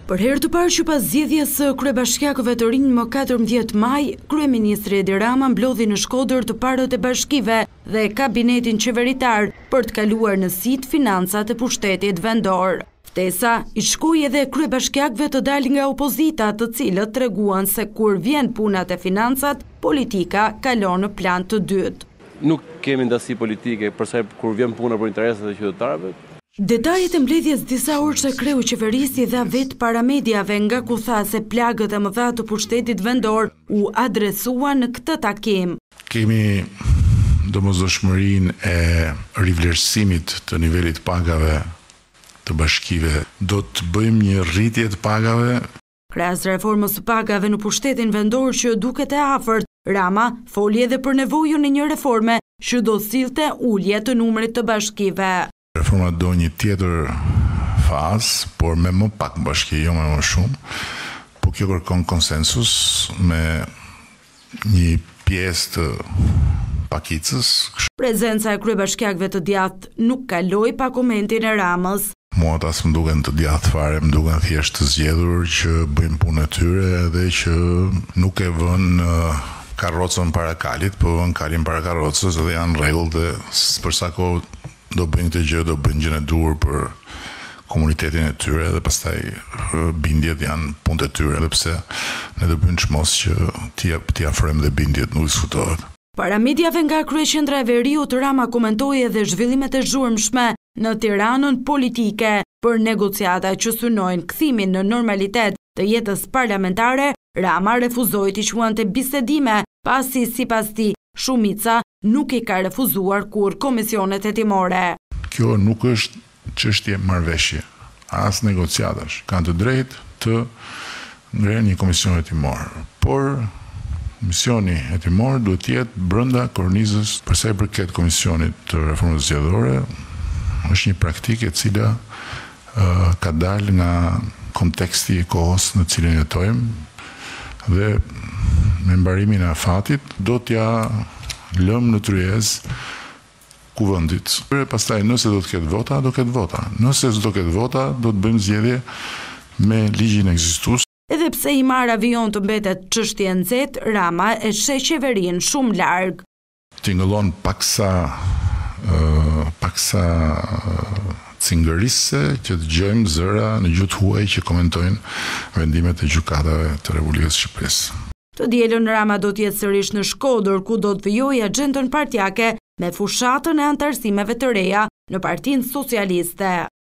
Për herë të parë që pas zgjedhjes së kryebashkiakëve të rinj më 14 maj, kryeministri Edi Rama mblodhi në Shkodër të parët e bashkive dhe kabinetin qeveritar për të kaluar në sit financat e pushtetit vendor. Ftesa i shkoi edhe kryebashkiakëve të dalin nga opozita, të cilët treguan se kur vjen punat e financat, politika kalon në plan të dytë. Nuk kemi ndasi politike përsa kur vjen puna për interesat e qytetarëve. Detajet e mbledhjes disa orë që kreu i qeverisë dha vetë para mediave, nga ku tha se plagët e mëdha të pushtetit vendor u adresuan në këtë takim. Kemi domosdoshmërinë e rivlerësimit të nivelit pagave të bashkive. Do të bëjmë një rritje të pagave. Krahas reformës së pagave në pushtetin vendor që duket e afërt, Rama foli edhe për nevojën e një reforme që do sillte ulje të numrit të bashkive. Reforma do një tjetër fazë, por me më pak bashki, jo me më shumë, po kjo kërkon konsensus me një pjesë të pakicës. Prezenca e kryebashkiakëve të djathtë nuk kaloi pa komentin e Ramës. Mua tas më duken të djathtë fare, më duken thjesht të zgjedhur që bëjmë punën e tyre dhe që nuk e vënë karrocën para kalit, po vënë kalin para karrocës dhe janë rregull dhe për sa kohë do bëjnë këtë gjë, do bëjnë gjën e duhur për komunitetin e tyre dhe pastaj bindjet janë punët e tyre, edhe pse ne do bëjmë çmos që t'i afrojmë dhe bindjet, nuk diskutohet. Para mediave nga kryeqendra e Veriut, Rama komentoi edhe zhvillimet e zhurmshme në Tiranën politike për negociata që synojnë kthimin në normalitet të jetës parlamentare. Rama refuzoi t'i quante bisedime, pasi sipas tij shumica nuk i ka refuzuar kur komisionet hetimore. Kjo nuk është çështje marrëveshje, as negociatash. Kanë të drejtë të ngrenë një komision hetimor, por komisioni hetimor duhet të jetë brenda kornizës. Për sa i përket komisionit të reformës zgjedhore, është një praktikë e cila ka dalë nga konteksti i kohës në cilën jetojmë dhe me mbarimin e afatit do t'ja lëmë në tryezë kuvendit. Pastaj nëse do të ketë vota, do ketë vota. Nëse s'do ketë vota, do të bëjmë zgjedhje me ligjin ekzistues. Edhe pse i marr avion të mbetet çështje e nxehtë, Rama e sheh qeverinë shumë larg. Tingëllon paksa cingërisë që të dëgjojmë zëra në gjuhë huaj që komentojnë vendimet e gjykatave të Republikës së Shqipërisë. Të dielën Rama do të jetë sërish në Shkodër, ku do të vijojë agjendën partijake me fushatën e antarësimeve të reja në Partinë Socialiste.